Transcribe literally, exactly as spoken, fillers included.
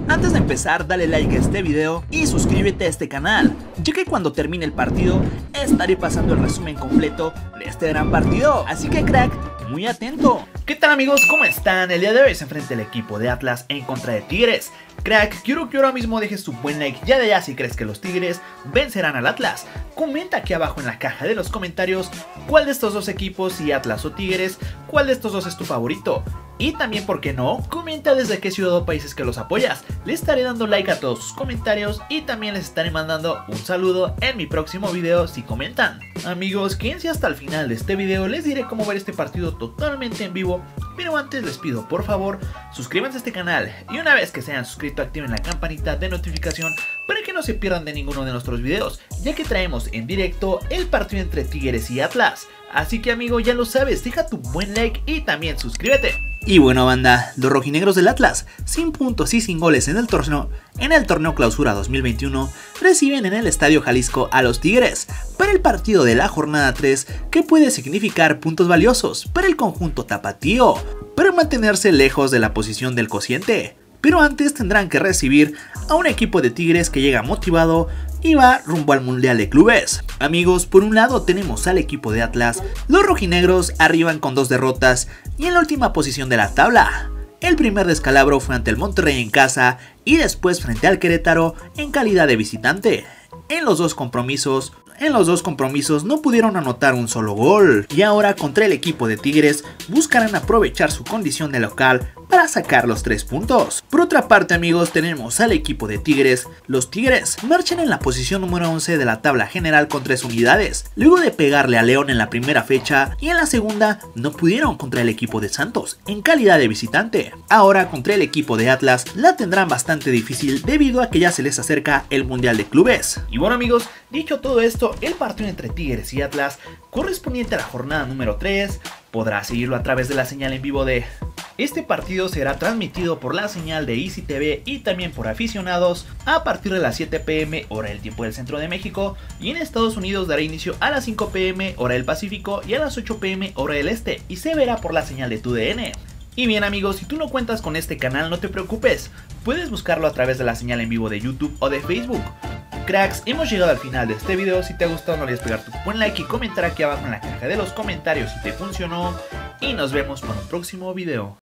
Antes de empezar, dale like a este video y suscríbete a este canal, ya que cuando termine el partido estaré pasando el resumen completo de este gran partido, así que crack, muy atento. ¿Qué tal amigos? ¿Cómo están? El día de hoy se enfrenta el equipo de Atlas en contra de Tigres. Crack, quiero que ahora mismo dejes tu buen like ya de allá si crees que los Tigres vencerán al Atlas. Comenta aquí abajo en la caja de los comentarios cuál de estos dos equipos, si Atlas o Tigres, cuál de estos dos es tu favorito. Y también, ¿por qué no? Comenta desde qué ciudad o países que los apoyas. Le estaré dando like a todos sus comentarios y también les estaré mandando un saludo en mi próximo video si comentan. Amigos, quédense hasta el final de este video, les diré cómo ver este partido totalmente en vivo. Pero antes les pido por favor, suscríbanse a este canal y una vez que se hayan suscrito activen la campanita de notificación para que no se pierdan de ninguno de nuestros videos, ya que traemos en directo el partido entre Tigres y Atlas. Así que amigo, ya lo sabes, deja tu buen like y también suscríbete. Y bueno banda, los rojinegros del Atlas, sin puntos y sin goles en el torneo, en el torneo Clausura dos mil veintiuno, reciben en el Estadio Jalisco a los Tigres para el partido de la jornada tres que puede significar puntos valiosos para el conjunto tapatío, para mantenerse lejos de la posición del cociente. Pero antes tendrán que recibir a un equipo de Tigres que llega motivado y va rumbo al Mundial de Clubes. Amigos, por un lado tenemos al equipo de Atlas, los rojinegros arriban con dos derrotas y en la última posición de la tabla. El primer descalabro fue ante el Monterrey en casa y después frente al Querétaro en calidad de visitante. En los dos compromisos, en los dos compromisos no pudieron anotar un solo gol y ahora contra el equipo de Tigres buscarán aprovechar su condición de local para sacar los tres puntos. Por otra parte amigos, tenemos al equipo de Tigres. Los Tigres marchan en la posición número once de la tabla general con tres unidades, luego de pegarle a León en la primera fecha y en la segunda no pudieron contra el equipo de Santos en calidad de visitante. Ahora contra el equipo de Atlas la tendrán bastante difícil debido a que ya se les acerca el Mundial de Clubes. Y bueno amigos, dicho todo esto, el partido entre Tigres y Atlas correspondiente a la jornada número tres podrá seguirlo a través de la señal en vivo de... Este partido será transmitido por la señal de Easy T V y también por aficionados a partir de las siete p m hora del tiempo del centro de México, y en Estados Unidos dará inicio a las cinco p m hora del Pacífico y a las ocho p m hora del este y se verá por la señal de TUDN. Y bien amigos, si tú no cuentas con este canal no te preocupes, puedes buscarlo a través de la señal en vivo de YouTube o de Facebook. Cracks, hemos llegado al final de este video. Si te ha gustado no olvides pegar tu buen like y comentar aquí abajo en la caja de los comentarios si te funcionó, y nos vemos para un próximo video.